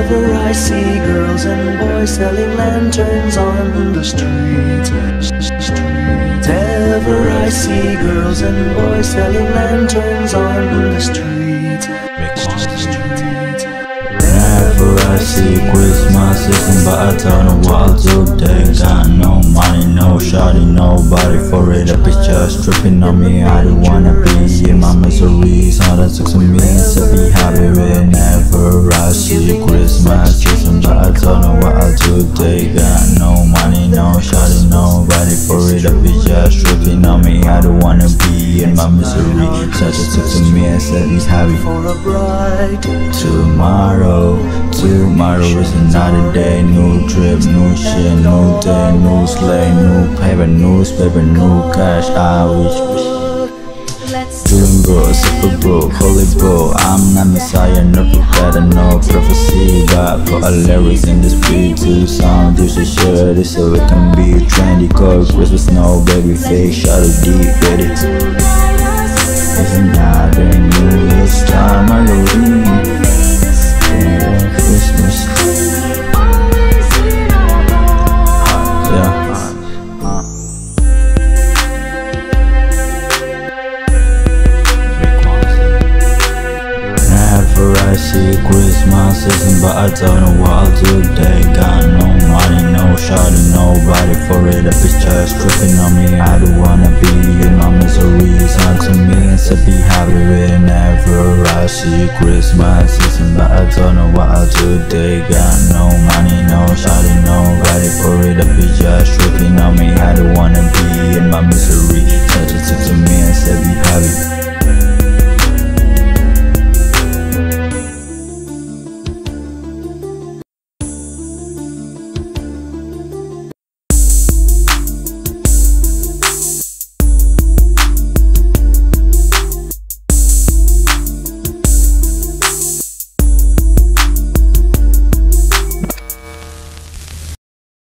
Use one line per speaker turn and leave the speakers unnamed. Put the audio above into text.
Whenever I see girls and boys selling lanterns on the street, whenever I see girls and boys selling lanterns on the street,
whenever I see Christmas season, but I don't know what to do. They got no money, no shawty, nobody for it. A bitch just tripping on me, I don't wanna be in my misery. So that sucks to me, so be happy whenever I see Christmas season, but I don't know what I'll do. They got no money, no shawty, nobody for it. A bitch just tripping on me, I don't wanna be in my misery. So that sucks to me, and said be happy
for a bride.
Tomorrow is another day. New trip, new shit, new day, new slay, new paper, newspaper, new cash. I wish. Dream bro, super bro, holy bro. I'm not messiah, not prepared, no prophecy, but put a lyrics in this beat to sound. You should share this so it can be trendy. Cause Christmas, no baby face, shadow deep, ready. It's another new year's time, Halloween. Christmas. Yeah. Whenever I see Christmas season, but I don't know what I'll do. They got no money, no shawty, nobody for it. A bitch just tripping on me, I don't wanna be in my misery. Song to me and say be happy whenever I see Christmas season, but I don't know what I'll do. They got no money, no shawty, nobody for it. A bitch just tripping on me, I don't wanna be in my misery. So just talk to me and say be happy.